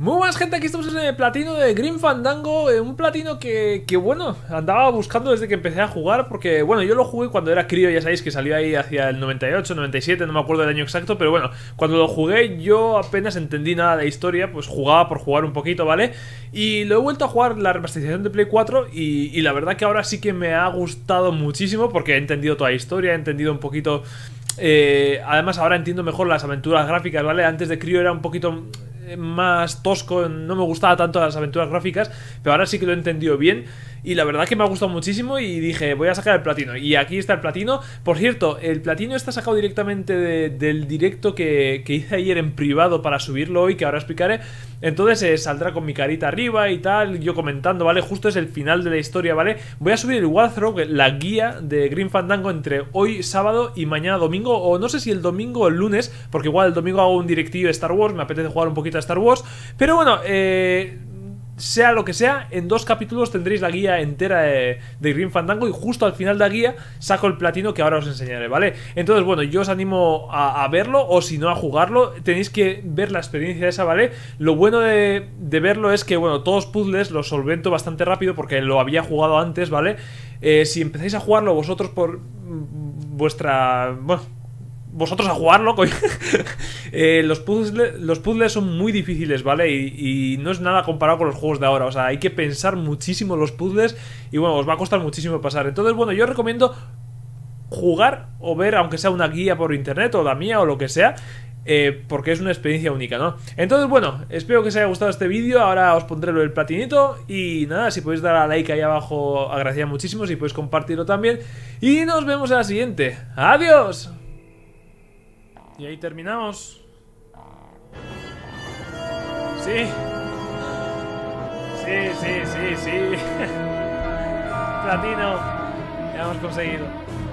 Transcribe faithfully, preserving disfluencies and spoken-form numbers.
Muy buenas, gente, aquí estamos en el platino de Grim Fandango. eh, Un platino que, que, bueno, andaba buscando desde que empecé a jugar. Porque, bueno, yo lo jugué cuando era crío, ya sabéis que salió ahí hacia el noventa y ocho, noventa y siete, no me acuerdo del año exacto. Pero bueno, cuando lo jugué yo apenas entendí nada de la historia. Pues jugaba por jugar un poquito, ¿vale? Y lo he vuelto a jugar la remasterización de Play cuatro y, y la verdad que ahora sí que me ha gustado muchísimo. Porque he entendido toda la historia, he entendido un poquito... Eh, además ahora entiendo mejor las aventuras gráficas, ¿vale? Antes de crío era un poquito más tosco, no me gustaba tanto las aventuras gráficas, pero ahora sí que lo he entendido bien y la verdad que me ha gustado muchísimo y dije, voy a sacar el platino, y aquí está el platino. Por cierto, el platino está sacado directamente de, del directo que, que hice ayer en privado para subirlo hoy, que ahora explicaré. Entonces eh, saldrá con mi carita arriba y tal, yo comentando, ¿vale? Justo es el final de la historia, ¿vale? Voy a subir el walkthrough, la guía de Grim Fandango entre hoy sábado y mañana domingo, o no sé si el domingo o el lunes, porque igual el domingo hago un directillo de Star Wars, me apetece jugar un poquito a Star Wars, pero bueno, eh... sea lo que sea, en dos capítulos tendréis la guía entera de, de Grim Fandango y justo al final de la guía saco el platino que ahora os enseñaré, ¿vale? Entonces, bueno, yo os animo a, a verlo o si no a jugarlo, tenéis que ver la experiencia esa, ¿vale? Lo bueno de, de verlo es que, bueno, todos puzzles los solvento bastante rápido porque lo había jugado antes, ¿vale? Eh, si empezáis a jugarlo vosotros por vuestra... bueno... vosotros a jugarlo, coño. eh, los, puzzles, los puzzles son muy difíciles, ¿vale? Y, y no es nada comparado con los juegos de ahora. O sea, hay que pensar muchísimo los puzzles y bueno, os va a costar muchísimo pasar. Entonces, bueno, yo recomiendo jugar o ver, aunque sea una guía por internet o la mía o lo que sea, eh, porque es una experiencia única, ¿no? Entonces, bueno, espero que os haya gustado este vídeo. Ahora os pondré el platinito y nada, si podéis dar a like ahí abajo agradecería muchísimo, si podéis compartirlo también. Y nos vemos en la siguiente. ¡Adiós! Y ahí terminamos. Sí. Sí, sí, sí, sí. Platino. Ya hemos conseguido.